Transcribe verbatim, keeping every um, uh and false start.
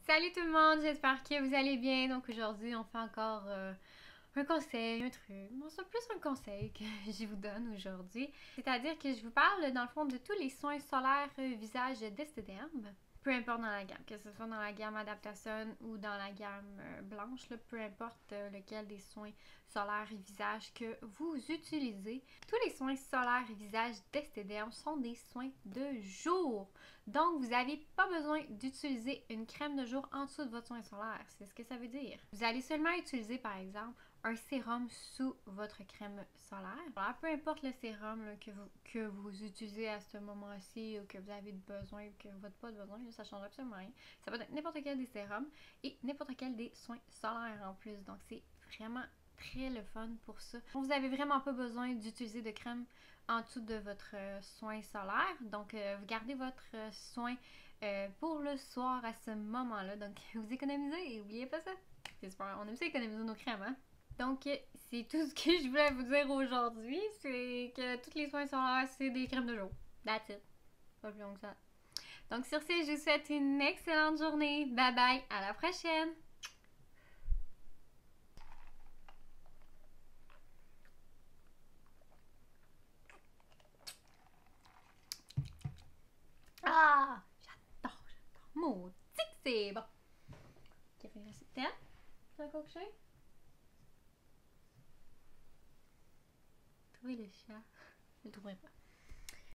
Salut tout le monde, j'espère que vous allez bien. Donc aujourd'hui, on fait encore euh, un conseil, un truc. Bon, c'est plus un conseil que je vous donne aujourd'hui. C'est-à-dire que je vous parle dans le fond de tous les soins solaires euh, visage d'Esthéderm. Peu importe dans la gamme, que ce soit dans la gamme Adaptation ou dans la gamme euh, blanche, là, peu importe euh, lequel des soins solaires et visage que vous utilisez. Tous les soins solaires et visage d'Esthéderm sont des soins de jour. Donc, vous n'avez pas besoin d'utiliser une crème de jour en dessous de votre soin solaire. C'est ce que ça veut dire. Vous allez seulement utiliser, par exemple, un sérum sous votre crème solaire. Alors, peu importe le sérum là, que, vous, que vous utilisez à ce moment-ci ou que vous avez besoin ou que vous n'avez pas de besoin, là, ça ne change absolument rien. Ça peut être n'importe quel des sérums et n'importe quel des soins solaires en plus. Donc, c'est vraiment très le fun pour ça. Vous n'avez vraiment pas besoin d'utiliser de crème en dessous de votre euh, soin solaire. Donc, euh, vous gardez votre euh, soin euh, pour le soir à ce moment-là. Donc, vous économisez et n'oubliez pas ça. C'est super. On aime ça économiser nos crèmes, hein? Donc, euh, c'est tout ce que je voulais vous dire aujourd'hui. C'est que tous les soins solaires, c'est des crèmes de jour. That's it. Pas plus long que ça. Donc, sur ce, je vous souhaite une excellente journée. Bye bye. À la prochaine. Ah! J'adore, j'adore. Maudit que c'est bon. Ok, fait que c'est ten. C'est un coquechet. Trouver le chat. Je le trouverai pas.